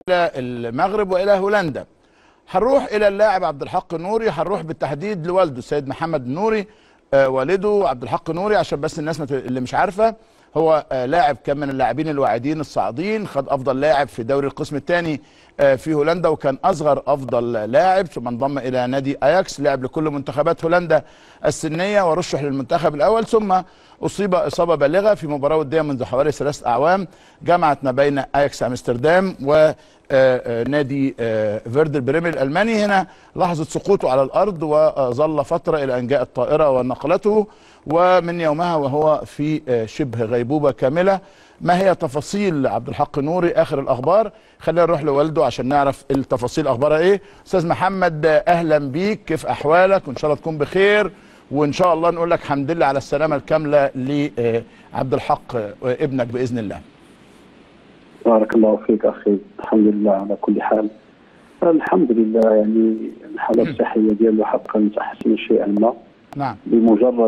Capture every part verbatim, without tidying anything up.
الى المغرب والى هولندا. هنروح الى اللاعب عبد الحق النوري، هنروح بالتحديد لوالده السيد محمد النوري. آه والده عبد الحق النوري، عشان بس الناس اللي مش عارفه، هو آه لاعب كان من اللاعبين الواعدين الصاعدين، خد افضل لاعب في دوري القسم الثاني آه في هولندا، وكان اصغر افضل لاعب، ثم انضم الى نادي اياكس، لعب لكل منتخبات هولندا السنيه ورشح للمنتخب الاول، ثم اصيب اصابه بالغه في مباراه وديه منذ حوالي ثلاث اعوام جمعت ما بين اياكس امستردام و نادي فيردر بريمير الالماني. هنا لحظه سقوطه على الارض، وظل فتره الى ان جاءت الطائره ونقلته، ومن يومها وهو في شبه غيبوبه كامله. ما هي تفاصيل عبد الحق النوري؟ اخر الاخبار. خلينا نروح لوالده عشان نعرف التفاصيل اخبارها ايه. استاذ محمد اهلا بيك، كيف احوالك؟ وان شاء الله تكون بخير، وان شاء الله نقول لك الحمد لله على السلامه الكامله لعبد الحق ابنك باذن الله. بارك الله فيك اخي، الحمد لله على كل حال. الحمد لله، يعني الحاله الصحيه ديالو حقا تحسن شيئا ما. نعم. بمجرد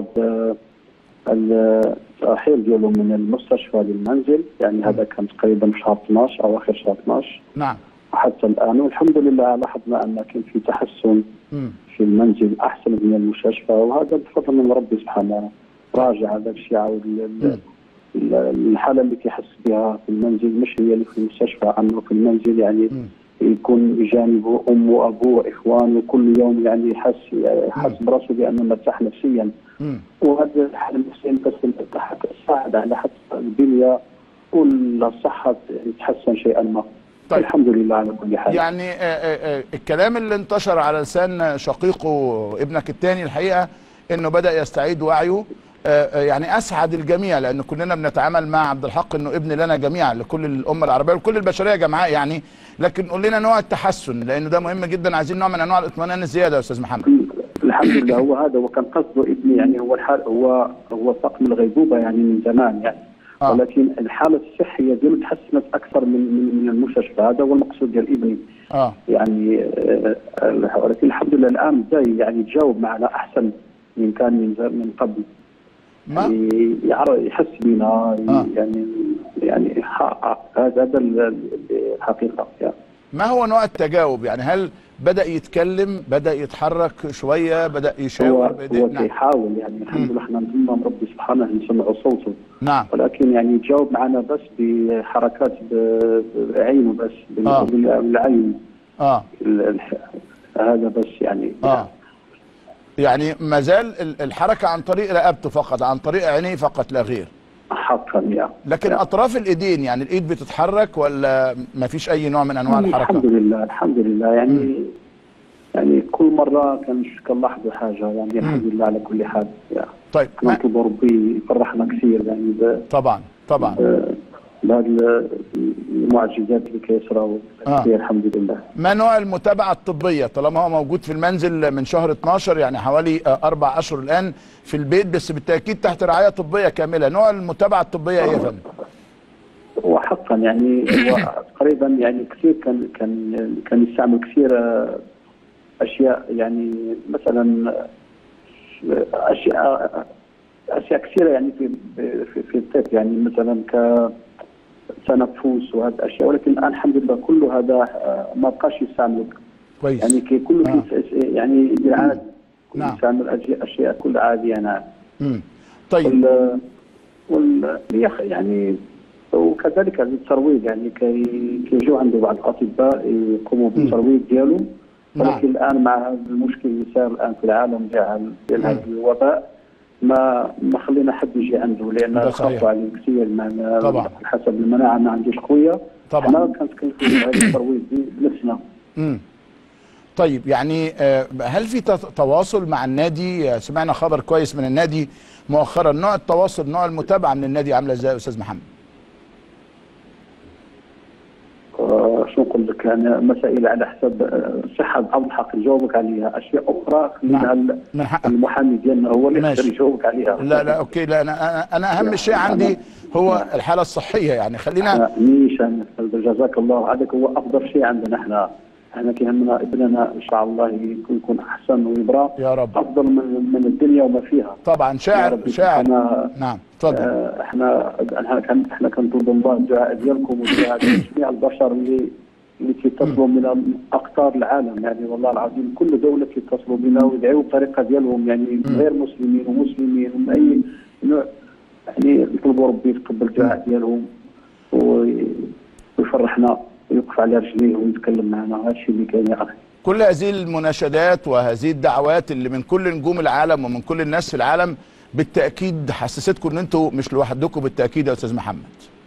الترحيل ديالو من المستشفى للمنزل، يعني هذا كان تقريبا في شهر اثناش او اخر شهر اثناش. نعم. وحتى الان والحمد لله لاحظنا ان كان في تحسن م. في المنزل احسن من المستشفى، وهذا بفضل من ربي سبحانه. راجع هذا الشيء عاود الحاله اللي كيحس بها في المنزل مش هي اللي في المستشفى، انه في المنزل يعني م. يكون بجانبه امه وابوه واخوانه كل يوم، يعني يحس يحس براسه بانه مرتاح نفسيا. وهذه الحاله النفسيه بس تساعد على حتى البنيه والصحه تتحسن شيئا ما. طيب. الحمد لله على كل حال. يعني آآ آآ الكلام اللي انتشر على لسان شقيقه ابنك الثاني الحقيقه انه بدا يستعيد وعيه، يعني اسعد الجميع، لان كلنا بنتعامل مع عبد الحق انه ابن لنا جميعا، لكل الامه العربيه وكل البشريه جمعاء يعني. لكن قول لنا نوع التحسن، لانه ده مهم جدا، عايزين نوع من انواع الاطمئنان الزياده يا استاذ محمد. الحمد لله، هو هذا وكان قصده ابني، يعني هو الحال هو هو طاقم الغيبوبه يعني من زمان يعني. آه. ولكن الحاله الصحيه ديالو تحسنت اكثر من من المستشفى، هذا هو المقصود ديال ابني. اه يعني آه ولكن الحمد لله الان بدا يعني يتجاوب معنا احسن من كان من من قبل. ما؟ يعني يعرف يحس بنا. آه. يعني يعني هذا هذا الحقيقه يعني. ما هو نوع التجاوب؟ يعني هل بدأ يتكلم، بدأ يتحرك شوية، بدأ يشاور بايديه؟ هو بيحاول يعني الحمد لله، احنا نتمنى من ربي سبحانه نسمع صوته. نعم. ولكن يعني يتجاوب معنا بس بحركات بعينه بس بالعين. اه هذا بس يعني. اه يعني ما زال الحركة عن طريق رقبته فقط، عن طريق عينيه فقط لا غير. حقا يا لكن يا. اطراف الايدين، يعني الايد بتتحرك ولا ما فيش اي نوع من انواع الحركه؟ الحمد لله الحمد لله يعني م. يعني كل مره كان كنلاحظوا حاجه يعني م. الحمد لله على كل حال. طيب نطلب ربي يفرحنا كثير يعني طبعا طبعا بهذه المعجزات اللي كيصراو آه. الحمد لله. ما نوع المتابعه الطبيه طالما هو موجود في المنزل من شهر اتناشر، يعني حوالي اربع اشهر الان في البيت، بس بالتاكيد تحت رعايه طبيه كامله، نوع المتابعه الطبيه ايه يا فندم؟ هو حقا يعني هو تقريبا يعني كثير كان كان كان يستعمل كثير اشياء، يعني مثلا اشياء اشياء كثيره يعني في في, في الطب، يعني مثلا ك تنفس وهذه الاشياء، ولكن الان الحمد لله كل هذا ما بقاش يستعمل. كويس. يعني كي كله آه. يعني يدير عادي. نعم. يستعمل اشياء كل عاديه نعم. امم طيب. وال, وال يعني وكذلك الترويج، يعني كي كيجيو عنده بعض الاطباء يقوموا بالترويج ديالو. ولكن نعم. الان مع هذا المشكل اللي صار الان في العالم ديال هذا الوباء، ما ما خلينا حد يجي عنده، لان خافوا عليه كثير. طبعا حسب المناعه ما عندوش قويه. طبعا احنا كنتكلفوا بهذا الترويج بنفسنا. امم طيب يعني هل في تواصل مع النادي؟ سمعنا خبر كويس من النادي مؤخرا، نوع التواصل نوع المتابعه من النادي عامله ازاي يا استاذ محمد؟ آه شو نقول لك، يعني مسائل على حسب صحه عبد الحق يجاوبك عليها، اشياء اخرى خلينا المحامي ديالنا هو اللي يقدر يجاوبك عليها. لا لا اوكي، لا انا انا اهم شيء عندي هو الحاله الصحيه، يعني خلينا نيشان جزاك الله، هذاك هو افضل شيء عندنا احنا. احنا كيهمنا ابننا ان شاء الله يكون يكون احسن ويبرى يا رب، افضل من من الدنيا وما فيها. طبعا شاعر شاعر. نعم تفضل. اه احنا احنا كان احنا كنطلب الله الدعاء ديالكم ودعاء جميع البشر اللي اللي تيتصلوا من اقطار العالم، يعني والله العظيم كل دوله تيتصلوا بنا ويدعيوا بالطريقه ديالهم، يعني غير مسلمين ومسلمين ومن اي نوع، يعني نطلبوا ربي يتقبل الدعاء ديالهم ويفرحنا ويوقف على رجليه ويتكلم معنا. هذا الشيء اللي كاين يا اخي. كل هذه المناشدات وهذه الدعوات اللي من كل نجوم العالم ومن كل الناس في العالم بالتاكيد حسستكم ان انتم مش لوحدكم بالتاكيد يا استاذ محمد.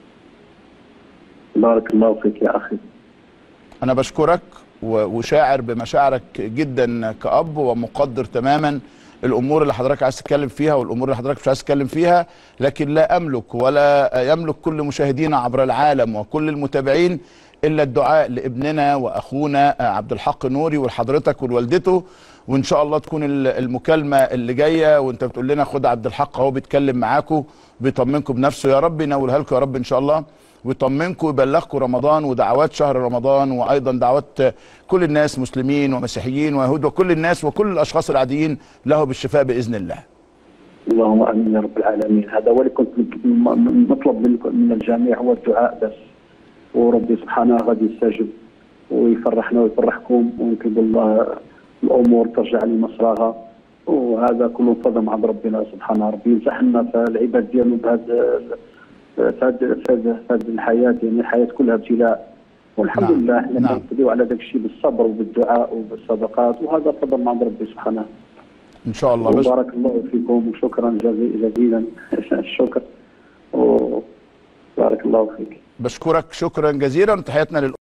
بارك الله فيك يا اخي. انا بشكرك وشاعر بمشاعرك جدا كأب، ومقدر تماما الامور اللي حضرتك عايز تتكلم فيها والامور اللي حضرتك مش عايز تتكلم فيها، لكن لا املك ولا يملك كل مشاهدينا عبر العالم وكل المتابعين الا الدعاء لابننا واخونا عبد الحق نوري ولحضرتك ولوالدته، وان شاء الله تكون المكالمه اللي جايه وانت بتقول لنا خد عبد الحق اهو بيتكلم معاكم بيطمنكم بنفسه، يا رب ينولها لكم يا رب ان شاء الله، ويطمنكم ويبلغكم رمضان ودعوات شهر رمضان، وايضا دعوات كل الناس مسلمين ومسيحيين ويهود وكل الناس وكل الاشخاص العاديين له بالشفاء باذن الله. اللهم امين يا رب العالمين. هذا هو اللي كنت مطلب من الجميع، هو الدعاء بس، وربي سبحانه غادي يستجب ويفرحنا ويفرحكم، ويمكن الله الامور ترجع لمسراها، وهذا كله فضل عند ربنا سبحانه. ربي يمسح لنا في العباد ديالو بهذا في هذه الحياه، يعني الحياه كلها ابتلاء، والحمد نعم. لله احنا نعم. نقدروا على ذاك الشيء بالصبر وبالدعاء وبالصدقات، وهذا فضل عند ربي سبحانه ان شاء الله. وبارك الله فيكم وشكرا جزيلا الشكر وبارك الله فيك. بشكرك شكرا جزيلا، تحياتنا لل